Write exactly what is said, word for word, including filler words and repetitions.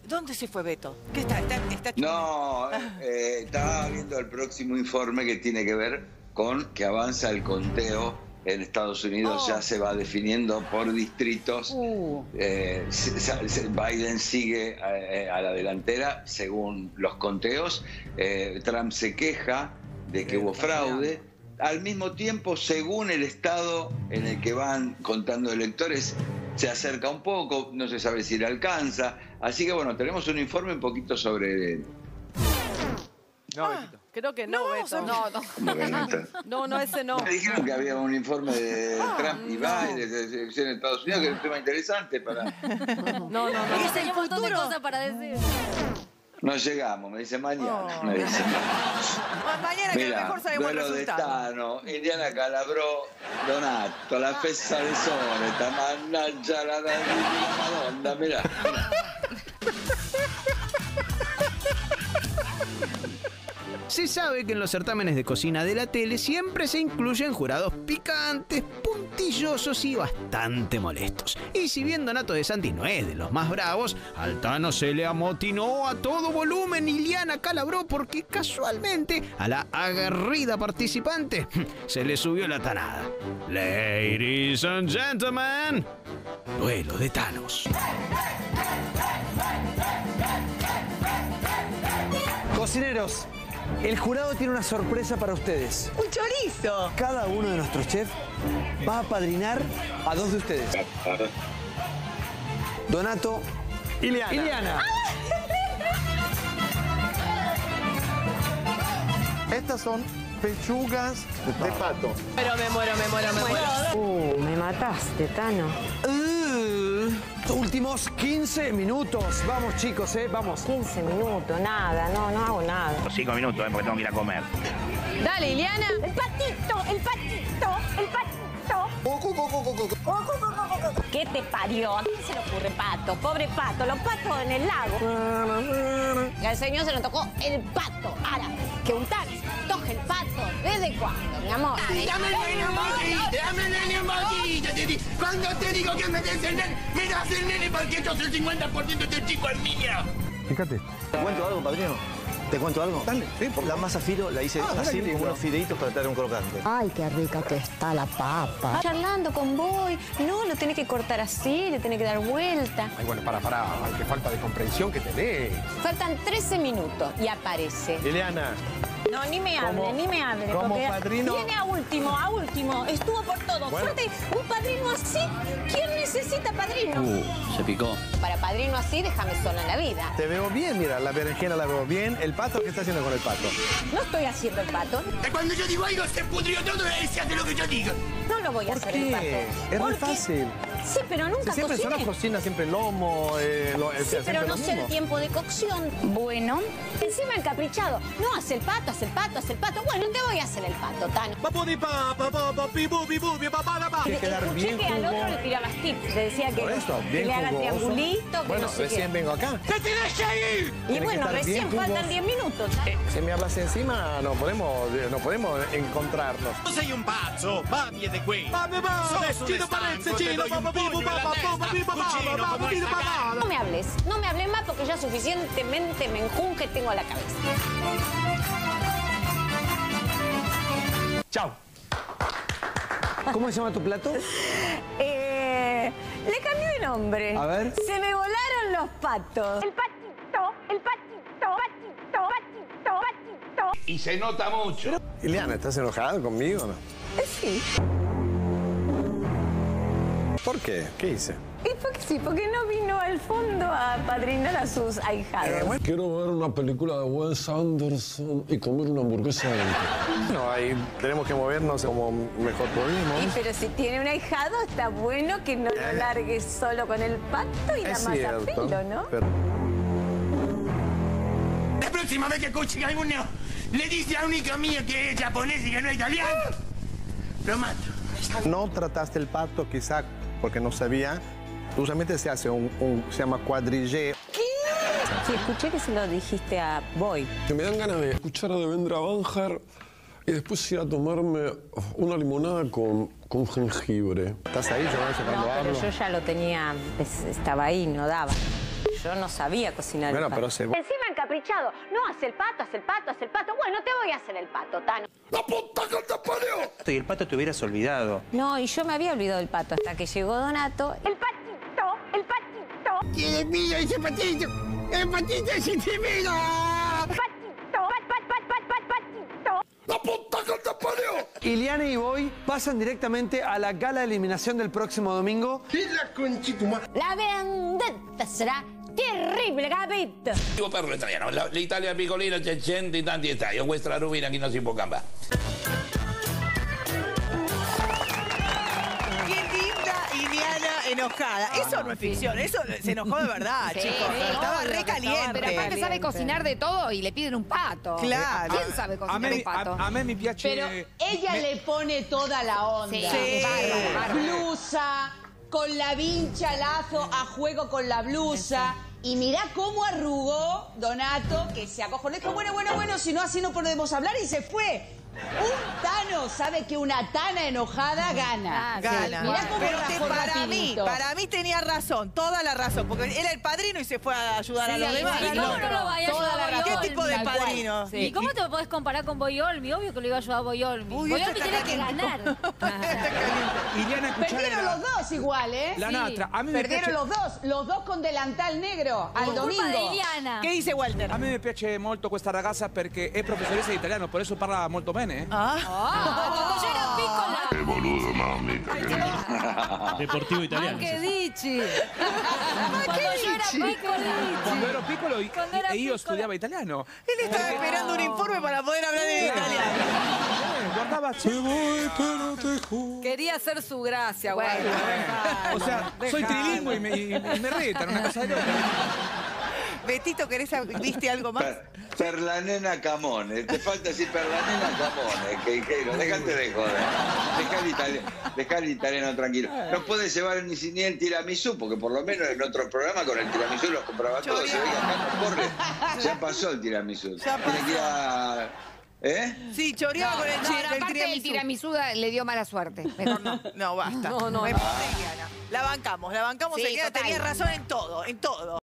¿Dónde se fue Beto? ¿Qué está? ¿Está, está No, eh, estaba viendo el próximo informe que tiene que ver con que avanza el conteo en Estados Unidos. Oh. Ya se va definiendo por distritos. Uh. Eh, Biden sigue a, a la delantera según los conteos. Eh, Trump se queja de que hubo fraude. Al mismo tiempo, según el estado en el que van contando electores, se acerca un poco, no se sabe si le alcanza. Así que bueno, tenemos un informe un poquito sobre... No, ah, creo que no, no, Beto. No, no. No, no, ese no. Me dijeron que había un informe de ah, Trump y Biden, de la elección de Estados Unidos, que era un tema interesante para... No, no, no. Y hay un montón de cosas para decir. No llegamos, me dice mañana. Oh. Me dice. Mañana que mejor sabemos el resultado. Duelo de Tano, Indiana Calabró, Donato, la festa del sole, mannaggia la Madonna, mirá. Se sabe que en los certámenes de cocina de la tele siempre se incluyen jurados picantes, puntillosos y bastante molestos. Y si bien Donato De Santis no es de los más bravos, al Tano se le amotinó a todo volumen Iliana Calabró porque casualmente a la aguerrida participante se le subió la tanada. Ladies and gentlemen, duelo de Tanos. Cocineros, el jurado tiene una sorpresa para ustedes. ¡Un chorizo! Cada uno de nuestros chefs va a apadrinar a dos de ustedes. Donato, Iliana. Iliana. Estas son pechugas de pato. Pero me muero, me muero, me muero. Uh, me mataste, Tano. Uh, últimos quince minutos. Vamos, chicos, ¿eh? Vamos. quince minutos, nada, no, no hago nada. cinco minutos, ¿eh? Porque tengo que ir a comer. Dale, Iliana. El patito, el patito, el patito. ¿Qué te parió? ¿A quién se le ocurre pato? Pobre pato, los patos en el lago. Al señor se le tocó el pato. Ahora, que un taxi toque el pato. ¿Desde cuándo, mi amor? Dame el nene un poquito, dame el nene un poquito. Cuando te digo que me des el nene, me das el nene porque esto es el cincuenta por ciento del chico al niño. Fíjate. ¿Te cuento algo, padrino? ¿Te cuento algo? Dale, sí, por La masa filo la hice ah, así, como unos fideitos para traer un crocante. Ay, qué rica que está la papa. Charlando con vos. No, lo tenés que cortar así, le tenés que dar vuelta. Ay, bueno, para, para. Ay, qué falta de comprensión que tenés. Faltan trece minutos y aparece. Ileana. No, ni me hable, como, ni me hable. Como padrino. Viene a último, a último. Estuvo por todo. Bueno. Suerte, un padrino así. ¿Quién necesita padrino? Uh, se picó. Para padrino así, déjame sola en la vida. Te veo bien, mira, la berenjena la veo bien. ¿El pato qué está haciendo con el pato? No estoy haciendo el pato. Cuando yo digo algo, se pudrió todo y se hace lo que yo digo. No lo voy a hacer ¿Qué? el pato. Es muy fácil. Sí, pero nunca si siempre cociné. son las cocinas, siempre lomo, eh, lo, Sí, sea, pero no lo sé el mismo. tiempo de cocción. Bueno, encima encaprichado. No, hace el pato, hace el pato, hace el pato. Bueno, te voy a hacer el pato, Tano. Tiene que quedar Escuché bien que al otro jugoso. le tirabas tips. Le decía que, Por eso, que bien le haga jugoso. triangulito, que Bueno, no sé recién qué. vengo acá. ¡Te tenés que ir! Y Tiene que bueno, estar recién bien faltan jugoso. diez minutos. Si me hablas encima, no podemos, no podemos encontrarnos. Tu sei un pazzo, va via di qui. Cino Parenze, Cino, papà, papà, No me hables, no me hables más porque ya suficientemente menjunje tengo a la cabeza. Chao. ¿Cómo se llama tu plato? Eh, le cambié de nombre. A ver. Se me volaron los patos. El patito, el patito, patito, patito, patito. Y se nota mucho. Ileana, ¿estás enojada conmigo o no? Eh, Sí. ¿Por qué? ¿Qué hice? Y porque sí, porque no vino al fondo a padrinar a sus ahijados. Quiero ver una película de Wes Anderson y comer una hamburguesa de No, ahí tenemos que movernos como mejor podemos. Y pero si tiene un ahijado, está bueno que no lo largue solo con el pato y la Es masa cierto. filo, ¿no? Pero... La próxima vez que escuchen a alguno le dice a un hijo mío que es japonés y que no es italiano, lo mato. No trataste el pato quizá porque no sabía. Usualmente se hace un, un se llama cuadrillé. Sí, escuché que se lo dijiste a Boy. Que me dan ganas de escuchar a Devendra Banjar y después ir a tomarme una limonada con, con jengibre. ¿Estás ahí? Yo no sé cuando No, pero hablo. yo ya lo tenía, es- estaba ahí, no daba. Yo no sabía cocinar Bueno, el pato. pero se... Encima encaprichado. No, hace el pato, hace el pato, hace el pato. Bueno, te voy a hacer el pato, Tano. ¡La puta que te parió! Y el pato te hubieras olvidado. No, y yo me había olvidado del pato hasta que llegó Donato. El patito, el patito. ¿Quién es mío ese patito? ¡El patito es intimino! Patito, pat, pat, pat, pat, pat, patito. ¡La puta que te parió! Iliana y Boy pasan directamente a la gala de eliminación del próximo domingo. ¡Y la conchituma! La vendetta será terrible, capito. Io parlo italiano, La- l'Italia piccolina c'è cento in tanti stati, io questa la rovina che non si può cambiare. Qué linda Iliana enojada. Eso no es ficción, eso se enojó de verdad, Sí, chicos. sí, Estaba obvio re que caliente. Pero aparte sabe cocinar de todo y le piden un pato. Claro. ¿Quién sabe A cocinar me, un pato? a, a me mi piace... Pero ella me- le pone toda la onda. Sí, Sí. bárbaro, bárbaro. Blusa, con la vincha, lazo, a juego con la blusa. Y mirá cómo arrugó Donato, que se acojonó. Dijo, bueno, bueno, bueno, si no así no podemos hablar, y se fue. Un Tano sabe que una Tana enojada gana. Ah, Gana. Mirá cómo Pero te- rajó para mí, rapidito. para mí tenía razón, toda la razón, porque era el padrino y se fue a ayudar a Sí, los sí, demás. sí, ¿Y ¿cómo no? no lo vaya a Toda ayudar la a razón. ¿Qué Boyolmi? tipo de Tal cual. padrino? ¿Y cómo te podés comparar con Boyolmi? Obvio que lo iba a ayudar a Boyolmi. Uy, Boyolmi esto tiene está que caliente. ganar. Iliana, escuchá Perdieron la- los dos igual, ¿eh? La Sí. natra, a mí me Perdieron piace- los dos, los dos con delantal negro al Por culpa de domingo. Iliana. ¿Qué dice Walter? A me mi piace molto questa ragazza perché è professoressa di italiano, per eso parla molto bene. eh. Ah. Ah, cuando yo era piccola. ¡Qué boludo, mamita! Deportivo italiano. Anche dici. Cuando yo era piccola. Quando ero piccolo i- Quando era e io piccola. studiavo italiano. Él estaba esperando un informe para poder hablar en italiano. Eh, guardava Se voy, pero te juro. Quería hacer su gracia, Bueno, bueno. O sea, soy trilingüe y me, y me retan, una cosa de loca. Betito, ¿querés, viste algo más? Per, per la nena Camone, te falta decir per la nena Camone, que, que, déjate de joder, deja el, italiano, deja el italiano tranquilo. No puedes llevar ni, ni el tiramisú, porque por lo menos en otro programa con el tiramisú los compraba todos, se ve que acá no corre, ya pasó el tiramisú. Ya Tiene que ir a... ¿Eh? Sí, choreaba No, con el, no, chi- no, el aparte tiramisú. el tiramisú da- le dio mala suerte. Mejor no. No, basta. No, no, Me no. pone Iliana. La bancamos, la bancamos. Sí, Iliana total. tenía razón en todo, en todo.